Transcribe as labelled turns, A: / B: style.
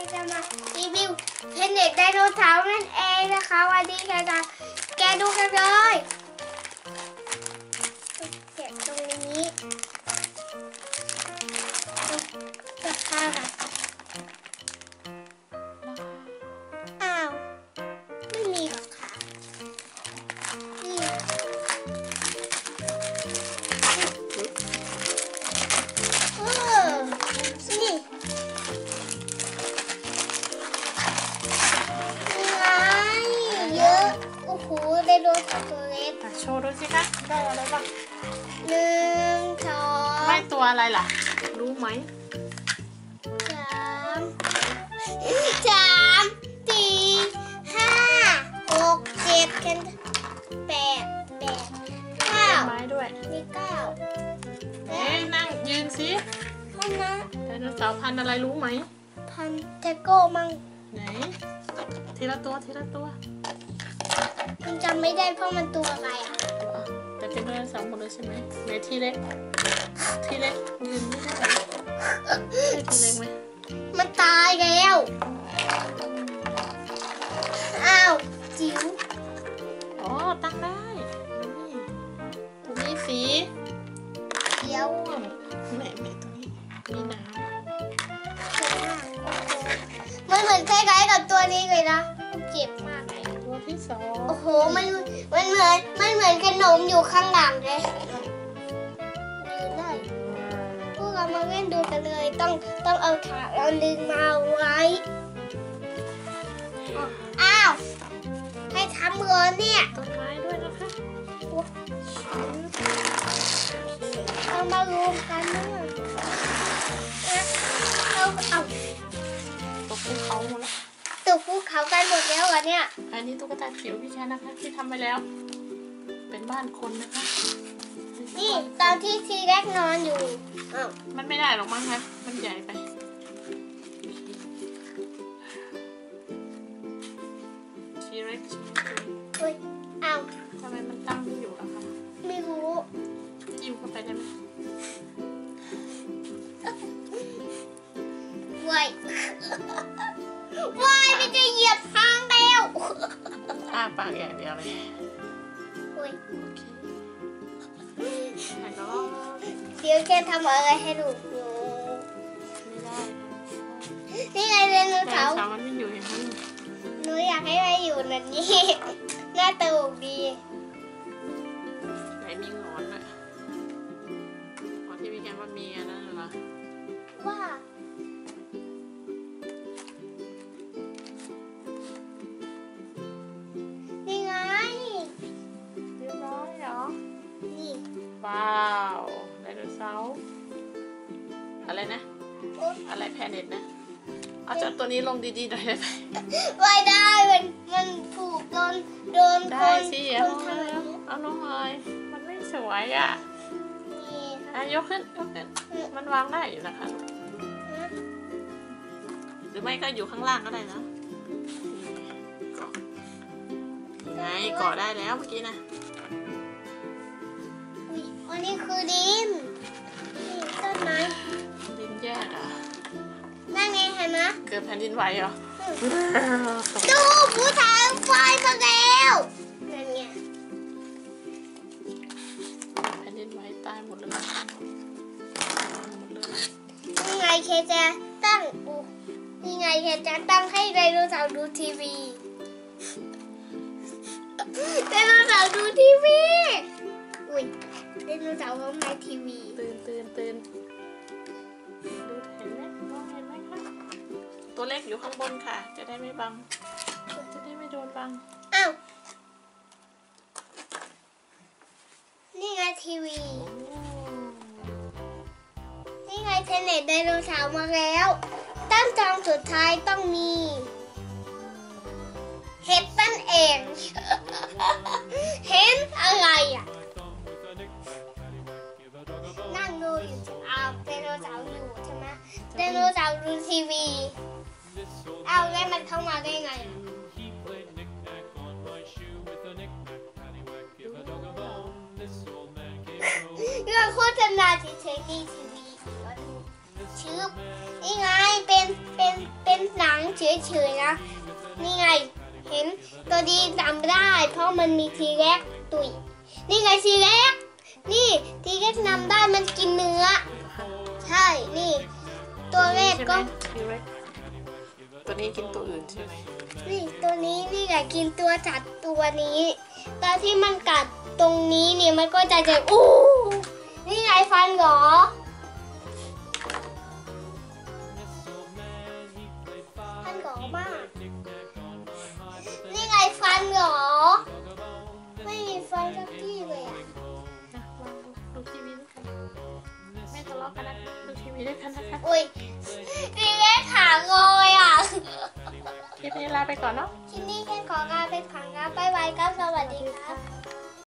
A: จะมารีวิวเพนเน็ตไดโนเสาร์นั่นเองนะคะวันนี้เราจะแกะดูกันเลยแกะตรงนี้ราคาอ้าวไม่มีราคานี่นี่เยอะโอ้โหไดโนเสาร์ตัวเล็ก
B: โชว์ดูสิคะได้อะไรบ้าง
A: 1 2
B: ไม่ตัวอะไรล่ะรู้ไหม
A: 3 4 5 6 7กัน8 9
B: ไม้ด้วย
A: นี่9
B: นั่งยืนสิ
A: พันนะ
B: ไดโนเสาร์พันอะไรรู้ไหม
A: พันเทโก้มั่ง
B: ไหนทีละตัว
A: มันจำไม่ได้เพราะมันตัวอะไรอ่ะ
B: แต่เป็นไดโนเสาร์หมดเลยใช่ไหมไหนทีเล็กยืนไม่ได้ทีเล็กไหม
A: มันตายแล้วอ้าวจิ๋ว
B: อ๋อตั้งได้นี่ตัวนี้สี
A: เขียว
B: แม่ตัวนี้มีน้ำ
A: มันเหมือนคล้ายๆกับตัวนี้เลยนะเจ็บมากเลย
B: ตัวที่2
A: โอ้โหมันเหมือนขนมอยู่ข้างหลังเลยยืนได้พวกเรามาเล่นดูกันเลยต้องเอาถาดเอาดึงมาไว้อ้าวให้ทำก่อนเนี่ย
B: ต้นไม้ด้วยนะคะ
A: เอามารวมกันด้วยเอา
B: ตกภูเขาหมดแล้ว
A: ตกภูเขากันหมดแล้วเหรอเนี่ย
B: อันนี้ตุ๊กตาจิ๋วพี่แค่นะคะที่ทำไปแล้วเป็นบ้านคนนะคะ
A: นี่ตอนที่ทีแรกนอนอยู่
B: มันไม่ได้หรอกมั้งคะมันใหญ่ไปทีแรก
A: อุ้ยอ้าว
B: ทำไมมันตั้งไม่อยู่ล่ะคะ
A: ไม่รู้
B: ยิ้มเข้าไปได้ไหม
A: ว้ายมันจะเหยียบทางแล้ว
B: อ้าปากอย่างเดียวเลย
A: อุ้ย
B: แล้วก็
A: เดี๋ยวแกทำอะไรให้ดู
B: ไม่ได้
A: นี่ไงไดโนเสาร์
B: มันไม่อยู่อย่างนั้น
A: หนูอยากให้มันอยู่แบบนี้น่าตลกดี
B: ไหนมีหงอนอะหงอนที่มีแกว่ามีอันนั้นเหรอ
A: ว่านี่ไง
B: เรียบร้อยเหรอ
A: นี่
B: ว้าวไดโนเสาร์อะไรนะอะไรแพนเน็ตนะเอาจับตัวนี้ลงดีๆหน่อยได้ไหม
A: ไม่ได้มันผูกโดน
B: ได้สิเอาลงเลยมันไม่สวยอ่ะยกขึ้นมันวางได้อยู่นะคะหรือไม่ก็อยู่ข้างล่างก็ได้นะไงเกาะได้แล้วเมื่อกี้นะ
A: อันนี้คือดินต้นไม้
B: ดินแยกอ่ะ
A: นั่นไงเห็นไหม
B: เกิดแผ่นดินไหวเหรอ
A: ดูผู้ชายไฟมาแล้วนั่นไง
B: แผ่นดินไหวตายหมดเลย
A: นี่ไงเคจะตั้งนี่ไงเคจะตั้งให้ไดโนเสาร์ดูทีวีไดโนเสาร์ดูทีวีอุ้ยไดโนเสาร์เขาไม่ทีวี
B: ตื่นดูเห็นไหมคะตัวเล็กอยู่ข้างบนค่ะจะได้ไม่บังจะได้ไม่โดนบัง
A: อ้าวนี่ไงทีวีนี่ไงเพนเน็ตไดโนเสาร์มาแล้วตั้งจองสุดท้ายต้องมีเห็ดนั่นเองเห็นอะไรอ่ะนั่งดูอยู่ไดโนเสาร์อยู่ใช่ไหมไดโนเสาร์ดูทีวีเอาแล้วมันเข้ามาได้ไงเรื่องโฆษณาเฉยๆนี่ทีวีชื่อนี่ไงเป็นหนังเฉยๆนะนี่ไงเห็นตัวดีจำได้เพราะมันมีทีแรกตุยนี่ไงทีแรกนี่ทีแรกนำได้มันกินเนื้อใช่นี่ตัวแรกก็
B: ตัวนี้กินตัวอื่นใช่ไหม
A: นี่ตัวนี้นี่ไงกินตัวจัดตัวนี้ตอนที่มันกัดตรงนี้เนี่ยมันก็จะอู้นี่ไงฟันเหรอฟันเหรอมากนี่ไงฟันเหรอไม่มีฟันสักที่เลยอ่ะ
B: ดูทีวีด้วยกันไม่ทะเลาะกันนะดูทีวีด้วยกันนะคะ
A: อุ้ยทีแรกขางอยอ่ะ
B: คลิปนี้ลาไปก่อนเนาะ
A: คลิปนี้แค่ขอลาไปก่อนครับบ๊ายบายครับสวัสดีครับ